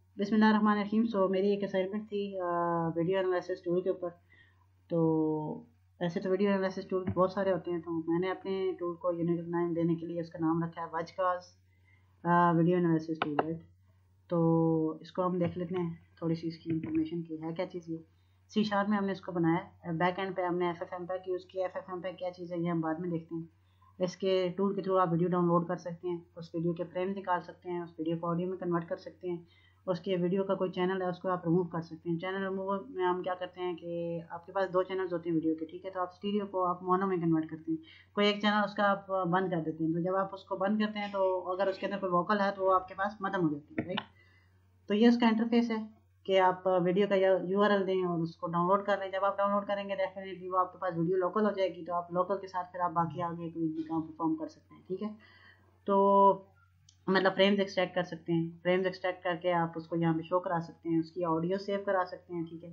बिस्मिल्लाहिर्रहमानिर्रहीम। सो मेरी एक असाइनमेंट थी वीडियो एनालिसिस टूल के ऊपर। तो ऐसे तो वीडियो एनालिसिस टूल बहुत सारे होते हैं, तो मैंने अपने टूल को यूनिक नाम देने के लिए उसका नाम रखा है वजकास वीडियो एनालिसिस टूल, राइट। तो इसको हम देख लेते हैं थोड़ी सी इसकी इंफॉर्मेशन की है क्या चीज़। ये सी शार्प में हमने इसको बनाया, बैक एंड पे हमने FFmpeg यूज़ किया। FFmpeg क्या चीज़ है ये हम बाद में देखते हैं। इसके टूल के थ्रू आप वीडियो डाउनलोड कर सकते हैं, उस वीडियो के फ्रेम निकाल सकते हैं, उस वीडियो को ऑडियो में कन्वर्ट कर सकते हैं, उसके वीडियो का कोई चैनल है उसको आप रिमूव कर सकते हैं। चैनल रिमूव में हम क्या करते हैं कि आपके पास 2 चैनल्स होते हैं वीडियो के, ठीक है, तो आप स्टीरियो को आप मोनो में कन्वर्ट करते हैं। कोई एक चैनल उसका आप बंद कर देते हैं, तो जब आप उसको बंद करते हैं तो अगर उसके अंदर कोई वोकल है तो वो आपके पास खत्म हो जाती है, राइट। तो ये उसका इंटरफेस है कि आप वीडियो का URL दें और उसको डाउनलोड कर लें। जब आप डाउनलोड करेंगे डेफिनेटली वो आपके पास वीडियो लोकल हो जाएगी, तो आप लोकल के साथ फिर आप बाकी आगे कोई भी काम परफॉर्म कर सकते हैं, ठीक है। तो मतलब फ्रेम्स एक्सट्रैक्ट कर सकते हैं, फ्रेम्स एक्सट्रैक्ट करके आप उसको यहाँ पे शो करा सकते हैं, उसकी ऑडियो सेव करा सकते हैं, ठीक है।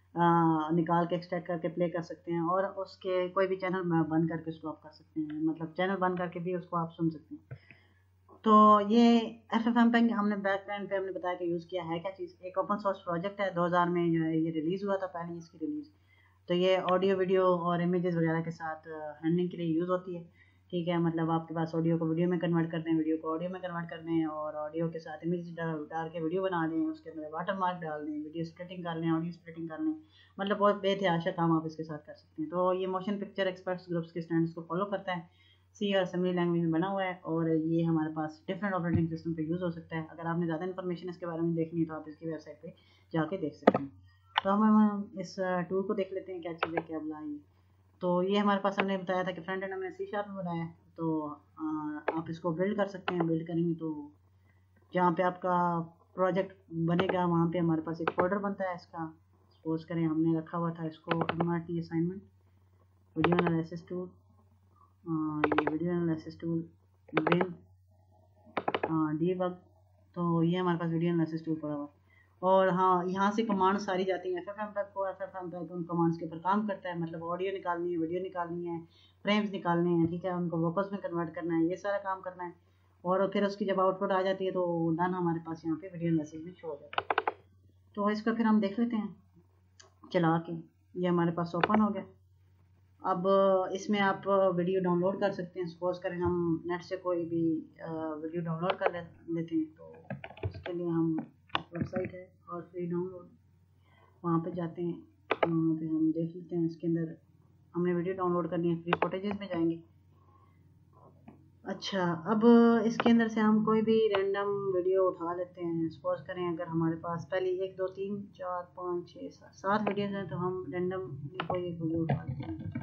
निकाल के एक्सट्रैक्ट करके प्ले कर सकते हैं, और उसके कोई भी चैनल बंद करके उसको आप कर सकते हैं, मतलब चैनल बंद करके भी उसको आप सुन सकते हैं। तो ये FFmpeg हमने बैक एंड पे हमने बताया कि यूज़ किया है क्या चीज़। एक ओपन सोर्स प्रोजेक्ट है, 2000 में जो है ये रिलीज़ हुआ था, पहले इसकी रिलीज़। तो ये ऑडियो वीडियो और इमेजेस वगैरह के साथ हैंडलिंग के लिए यूज़ होती है, ठीक है। मतलब आपके पास ऑडियो को वीडियो में कन्वर्ट कर दें, वीडियो को ऑडियो में कन्वर्ट कर दें, और ऑडियो के साथ इमेज डाल के वीडियो बना दें, उसके अंदर वाटर मार्क डाल दें, वीडियो स्प्लिटिंग कर लें, ऑडियो स्प्लिटिंग कर लें, मतलब बहुत बेतहाशा काम आप इसके साथ कर सकते हैं। तो ये मोशन पिक्चर एक्सपर्ट्स ग्रुप्स के स्टैंडर्ड्स को फॉलो करता है, सी और असेंबली लैंग्वेज में बना हुआ है, और ये हमारे पास डिफरेंट ऑपरेटिंग सिस्टम पे यूज़ हो सकता है। अगर आपने ज़्यादा इन्फॉर्मेशन इसके बारे में देखनी है तो आप इसकी वेबसाइट पे जाके देख सकते हैं। तो हम इस टूल को देख लेते हैं क्या चीज़ है, क्या बुलाई। तो ये हमारे पास हमने बताया था कि फ्रंट एंड हमने सी शार्प में बनाया है। तो आप इसको बिल्ड कर सकते हैं। बिल्ड करेंगे तो जहाँ पे आपका प्रोजेक्ट बनेगा वहाँ पे हमारे पास एक फोल्डर बनता है इसका। सपोज करें हमने रखा हुआ था इसको MRT assignment video analysis tool, ये video analysis tool win debug. तो ये हमारे पास वीडियो एनालिसिस टूल पड़ा हुआ है। और हाँ, यहाँ से कमांड सारी जाती हैं FFmpeg को। FFmpeg उन कमांड्स के ऊपर काम करता है, मतलब ऑडियो निकालनी है, वीडियो निकालनी है, फ्रेम्स निकालने हैं, ठीक है, उनको वोकल्स में कन्वर्ट करना है, ये सारा काम करना है। और फिर उसकी जब आउटपुट आ जाती है तो डन हमारे पास यहाँ पे वीडियो एनालिसिस में शो हो जाता है। तो इसको फिर हम देख लेते हैं चला के। ये हमारे पास ओपन हो गया। अब इसमें आप वीडियो डाउनलोड कर सकते हैं। सपोज करें हम नेट से कोई भी वीडियो डाउनलोड कर लेते हैं, तो उसके लिए हम वेबसाइट है और फ्री डाउनलोड, वहाँ पे जाते हैं, वहाँ पे हम देख लेते हैं इसके अंदर हमने वीडियो डाउनलोड करनी है। फ्री फुटेजेस में जाएंगे। अच्छा, अब इसके अंदर से हम कोई भी रैंडम वीडियो उठा लेते हैं। सपोज करें अगर हमारे पास पहले 1 2 3 4 5 6 7 वीडियोज़ हैं, तो हम रैंडम कोई एक वीडियो उठा लेते हैं।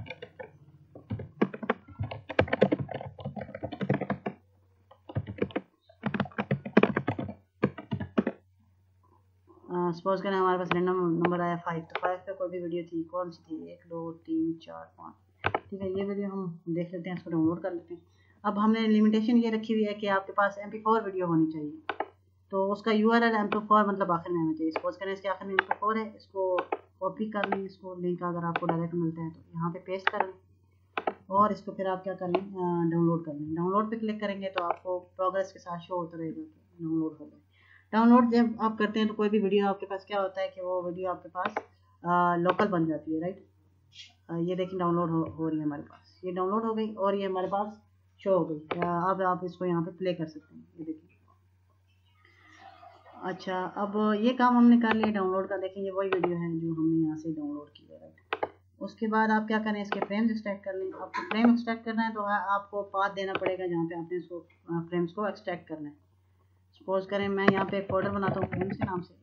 सपोज करें हमारे पास रैंडम नंबर आया 5, तो 5 पे कोई भी वीडियो थी, कौन सी थी, 1 2 3 4 5, ठीक है। ये वीडियो हम देख लेते हैं, इसको डाउनलोड कर लेते हैं। अब हमने लिमिटेशन ये रखी हुई है कि आपके पास MP4 वीडियो होनी चाहिए, तो उसका URL MP4 मतलब आखिर में आना चाहिए। सपोज करें इसके आखिर में MP4 है, इसको कॉपी कर लें, इसको लिंक अगर आपको डायरेक्ट मिलता है तो यहाँ पे पेस्ट कर लें, और इसको फिर आप क्या कर लें, डाउनलोड कर लें। डाउनलोड पे क्लिक करेंगे तो आपको प्रोग्रेस के साथ शो होता रहेगा कि डाउनलोड हो गया। डाउनलोड जब आप करते हैं तो कोई भी वीडियो आपके पास क्या होता है कि वो वीडियो आपके पास लोकल बन जाती है, राइट। ये देखिए डाउनलोड हो रही है हमारे पास, ये डाउनलोड हो गई और ये हमारे पास शो हो गई। अब आप इसको यहाँ पे प्ले कर सकते हैं, ये देखिए। अच्छा, अब ये काम हमने कर लिया डाउनलोड का। देखिए ये वही वीडियो है जो हमने यहाँ से डाउनलोड की है, राइट। उसके बाद आप क्या करें, इसके फ्रेम्स एक्सट्रैक्ट कर लें। आपको फ्रेम एक्सट्रैक्ट करना है तो आपको पाथ देना पड़ेगा जहाँ पे आपने इसको फ्रेम्स को एक्सट्रैक्ट करना है। सपोज करें मैं यहाँ पे एक फोल्डर बनाता हूँ फ्रेम्स के नाम से,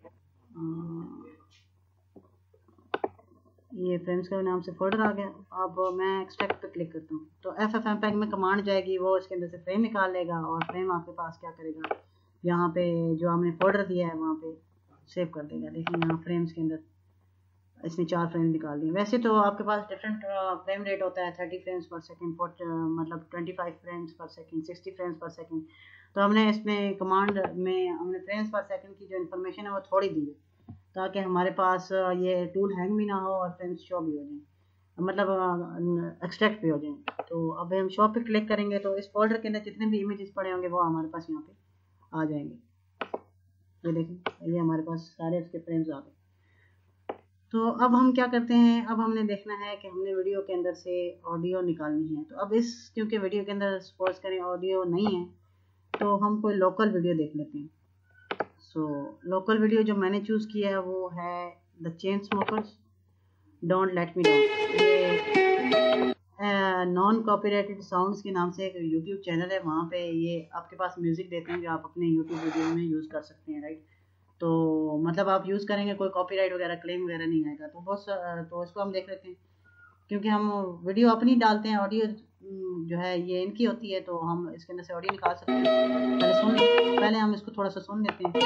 ये फ्रेम्स के नाम से फोल्डर आ गया। अब मैं एक्सट्रैक्ट पे क्लिक करता हूँ तो FFmpeg में कमांड जाएगी, वो इसके अंदर से फ्रेम निकाल लेगा, और फ्रेम आपके पास क्या करेगा, यहाँ पे जो हमने फोल्डर दिया है वहाँ पे सेव कर देगा। देखिए यहाँ फ्रेम्स के अंदर इसने 4 फ्रेम निकाल दिए। वैसे तो आपके पास डिफरेंट फ्रेम रेट होता है, 30 फ्रेम्स पर सेकेंड, मतलब 25 फ्रेम्स पर सेकेंड, 60 फ्रेम्स पर सेकेंड। तो हमने इसमें कमांड में हमने फ्रेम्स पर सेकेंड की जो इन्फॉर्मेशन है वो थोड़ी दी है, ताकि हमारे पास ये टूल हैंग भी ना हो और फ्रेम्स शो भी हो जाए, मतलब एक्सट्रैक्ट भी हो जाए। तो अब हम शॉप पे क्लिक करेंगे तो इस फोल्डर के अंदर जितने भी इमेजेस पड़े होंगे वो हमारे पास यहाँ पे आ जाएंगे। ये देखें, ये हमारे पास सारे इसके फ्रेम्स आ गए। तो अब हम क्या करते हैं, अब हमने देखना है कि हमने वीडियो के अंदर से ऑडियो निकालनी है। तो अब क्योंकि वीडियो के अंदर सपोज करें ऑडियो नहीं है, तो हम कोई लोकल वीडियो देख लेते हैं। लोकल वीडियो जो मैंने चूज़ किया है वो है the Chainsmokers don't let me down. ये नॉन कॉपीराइटेड साउंड्स के नाम से एक यूट्यूब चैनल है, वहाँ पे ये आपके पास म्यूज़िक देते हैं जो आप अपने यूट्यूब वीडियो में यूज़ कर सकते हैं, राइट। तो मतलब आप यूज़ करेंगे, कोई कॉपीराइट वगैरह क्लेम वगैरह नहीं आएगा। तो इसको हम देख लेते हैं, क्योंकि हम वीडियो अपनी डालते हैं, ऑडियो जो है ये इनकी होती है, तो हम इसके अंदर से ऑडियो निकाल सकते हैं। पहले हम इसको थोड़ा सा सुन लेते हैं।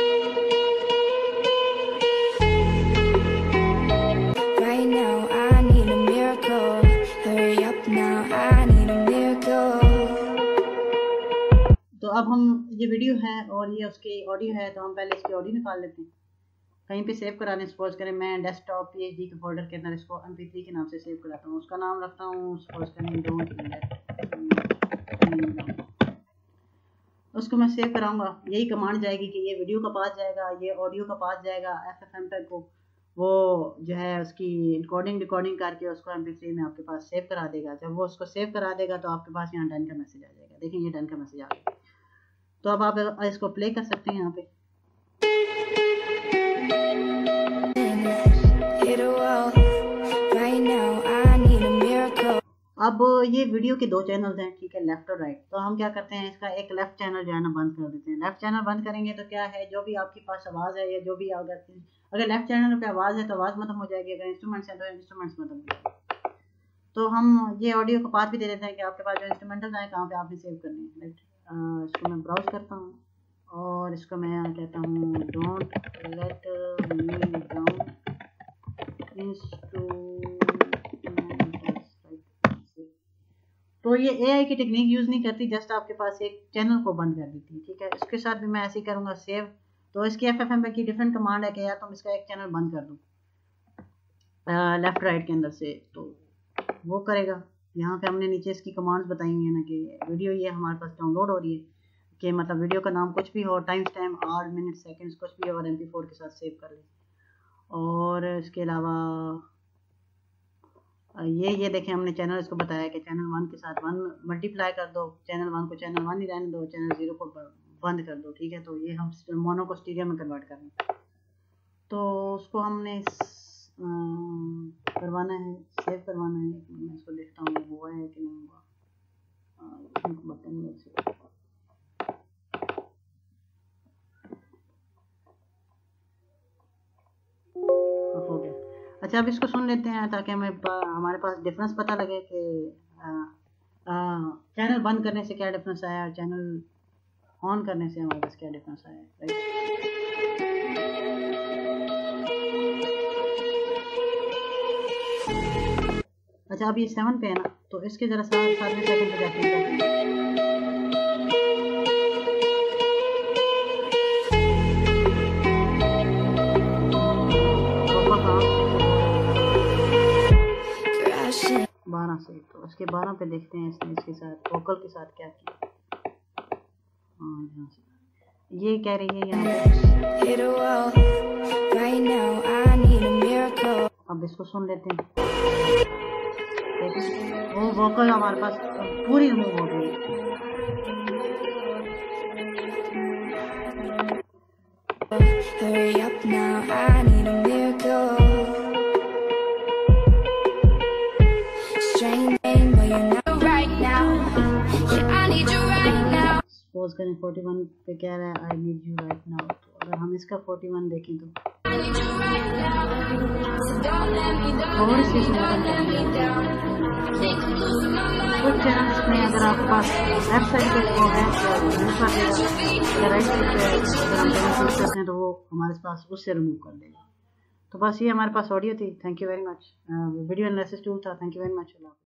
Right now I need a miracle. Hurry up now, I need a miracle. तो अब हम ये वीडियो है और ये उसकी ऑडियो है, तो हम पहले इसकी ऑडियो निकाल लेते हैं, कहीं पे सेव कराने। सपोज करें मैं डेस्कटॉप PhD के फोल्डर के अंदर इसको MP3 के नाम से सेव कराता हूँ, उसका नाम रखता हूँ सपोज करें डोंट लेट। उसको मैं सेव कराऊंगा, यही कमांड जाएगी कि ये वीडियो का पास जाएगा, ये ऑडियो का पास जाएगा FFmpeg को, वो जो है उसकी रिकॉर्डिंग करके उसको MP3 में आपके पास सेव करा देगा। जब वो उसको सेव करा देगा तो आपके पास यहाँ डन का मैसेज आ जाएगा। देखें ये डन का मैसेज आ गया। तो अब आप इसको प्ले कर सकते हैं यहाँ पे। अब ये वीडियो के दो चैनल्स हैं, ठीक है, लेफ्ट और राइट। तो हम क्या करते हैं, इसका एक लेफ्ट चैनल जो है ना बंद कर देते हैं। लेफ्ट चैनल बंद करेंगे तो क्या है, जो भी आपके पास आवाज़ है या जो भी अगर लेफ्ट चैनल पे आवाज़ है तो आवाज़ खत्म हो जाएगी, अगर इंस्ट्रूमेंट्स हैं तो इंस्ट्रूमेंट्स खत्म हो जाएंगे। तो हम ये ऑडियो को पास भी दे देते हैं कि आपके पास जो इंस्ट्रूमेंटल है कहाँ पे आपने सेव करनी है, राइट। इसको मैं ब्राउज करता हूँ और इसको मैं कहता हूँ डोंट लेट मी डाउन तो ये AI की टेक्निक यूज़ नहीं करती, जस्ट आपके पास एक चैनल को बंद कर देती है, ठीक है। इसके साथ भी मैं ऐसे ही करूँगा सेव। तो इसकी FFmpeg की डिफरेंट कमांड है कि यार तुम इसका एक चैनल बंद कर दो लेफ्ट राइट के अंदर से, तो वो करेगा। यहाँ पे हमने नीचे इसकी कमांड्स बताई हुई है ना कि वीडियो ये हमारे पास डाउनलोड हो रही है, कि मतलब वीडियो का नाम कुछ भी हो, time stamp, hour, minute, seconds कुछ भी हो, और MP4 के साथ सेव कर ले। और इसके अलावा ये देखें, हमने चैनल इसको बताया कि चैनल 1 के साथ 1 मल्टीप्लाई कर दो, चैनल 1 को चैनल 1 ही रहने दो, चैनल 0 को बंद कर दो, ठीक है। तो ये हम मोनो को स्टीरियो में कन्वर्ट कर रहे हैं। तो उसको हमने करवाना है, सेव करवाना है। मैं इसको देखता हूँ हुआ है कि नहीं हुआ। बटन में से हो गया। अच्छा, अब इसको सुन लेते हैं ताकि हमें हमारे पास डिफरेंस पता लगे कि चैनल बंद करने से क्या डिफरेंस आया और चैनल ऑन करने से हमारे पास क्या डिफरेंस आया, राइट। अच्छा, अब ये 7 पे है ना, तो इसके ज़रा 7वें सेकंड पे जाते हैं। से तो उसके 12 पे देखते हैं इसने इसके साथ वोकल के साथ क्या किया। हाँ, यहाँ से ये कह रही है यहाँ पे। अब इसको सुन लेते हैं, वो वोकल हमारे पास पूरी रिमूव हो गई। Hurry up now, I need a miracle. Suppose करें 41 पे कह रहा है I need you right now. तो अगर हम इसका 41 देखें तो थोड़ी सी कुछ चैनल्स में अगर आपके पास लेफ्ट साइड पे वो है तो राइट साइड पे अगर हम चैनल करते हैं तो वो हमारे पास उससे रिमूव कर देगा। तो बस ये हमारे पास ऑडियो थी। Thank you very much. Video analysis tool था। Thank you very much.